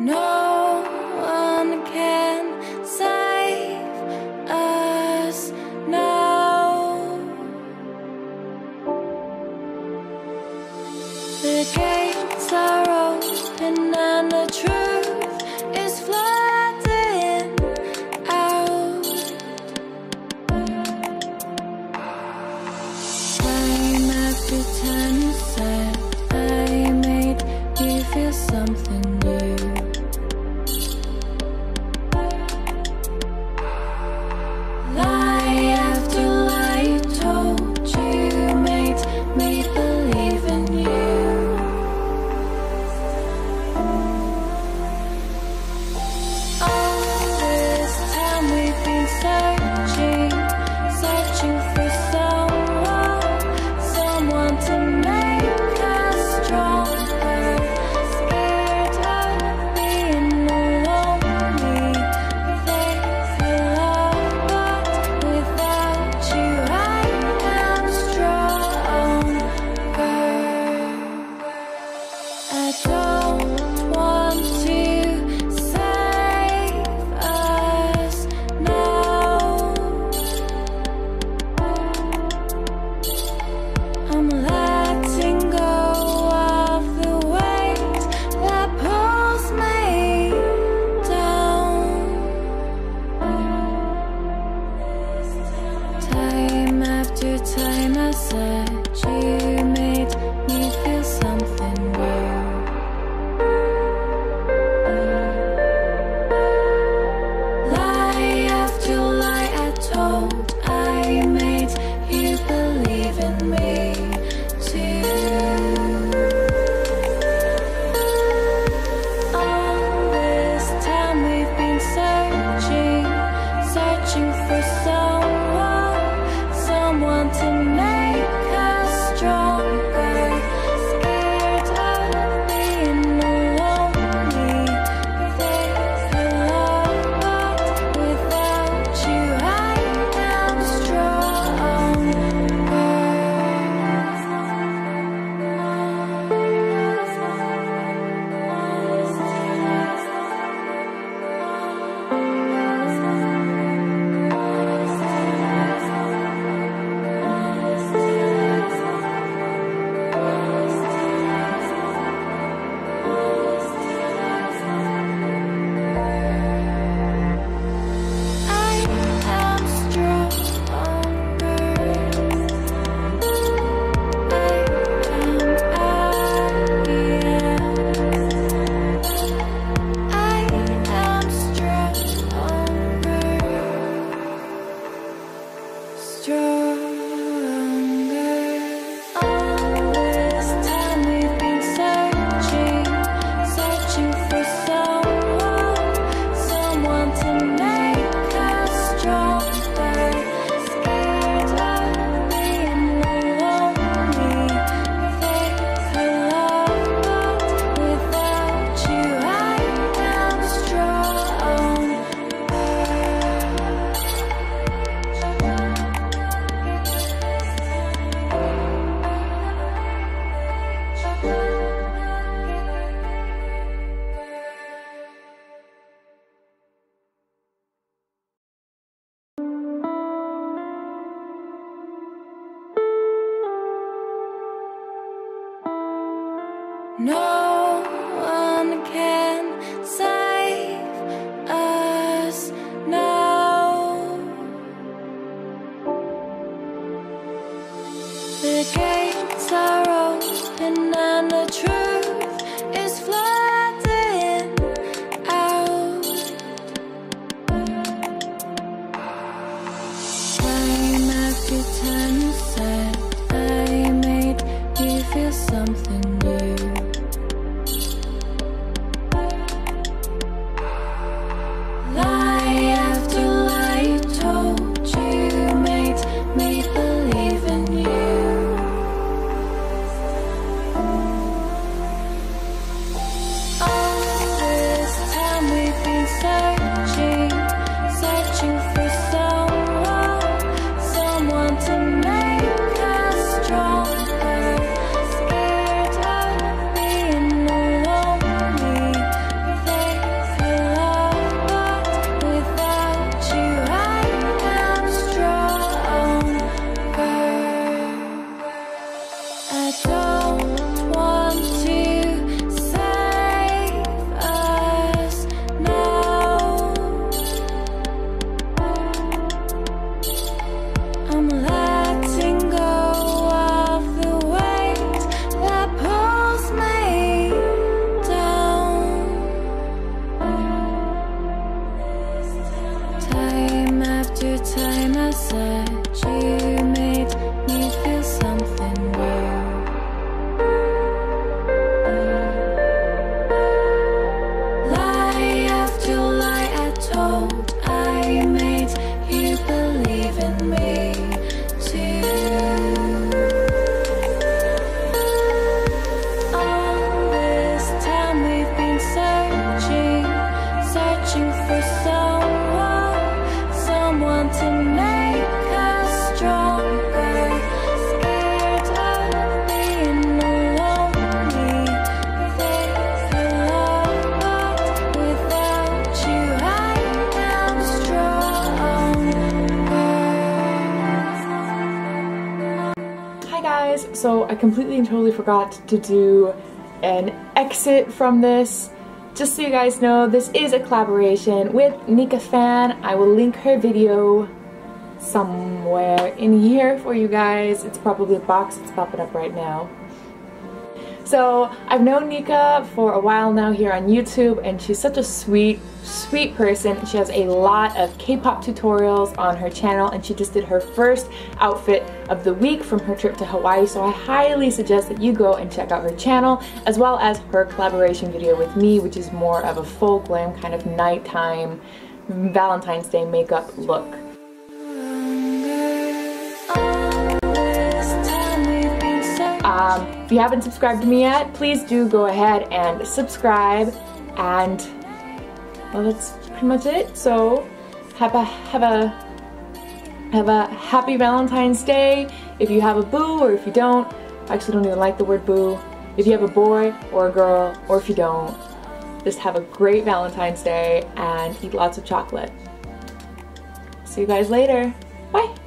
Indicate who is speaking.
Speaker 1: No one can save us now. The gates are open and the truth is flooding out. Time after time you said I made you feel something new. Lie after lie told you made me believe in you. All this time we've been searching, searching for someone to make us stronger. Scared of being lonely, faithful love, but without you I am stronger. I don't want to save us now. I'm letting go of the weight that pulls me down. Time after time I said you made me feel something new. Lie after lie I told I made you believe in me too. All this time we've been searching, searching for someone to make us stronger. Scared of being lonely, faithful love, but without you I am No one can save us now. The gates are open and the truth is flooding out. Time after time you said I made you feel something new. Lie after lie told you made me believe in you.
Speaker 2: guys, so I completely and totally forgot to do an exit from this. Just so you guys know, this is a collaboration with NicaPhan. I will link her video somewhere in here for you guys. It's probably a box that's popping up right now. So I've known Nica for a while now here on YouTube, and she's such a sweet person. She has a lot of K-pop tutorials on her channel, and she just did her first outfit of the week from her trip to Hawaii, so I highly suggest that you go and check out her channel, as well as her collaboration video with me, which is more of a full glam kind of nighttime Valentine's Day makeup look. If you haven't subscribed to me yet, please do go ahead and subscribe, and well, that's pretty much it. So have a happy Valentine's Day if you have a boo, or if you don't. I actually don't even like the word boo. If you have a boy or a girl, or if you don't, just have a great Valentine's Day and eat lots of chocolate. See you guys later. Bye.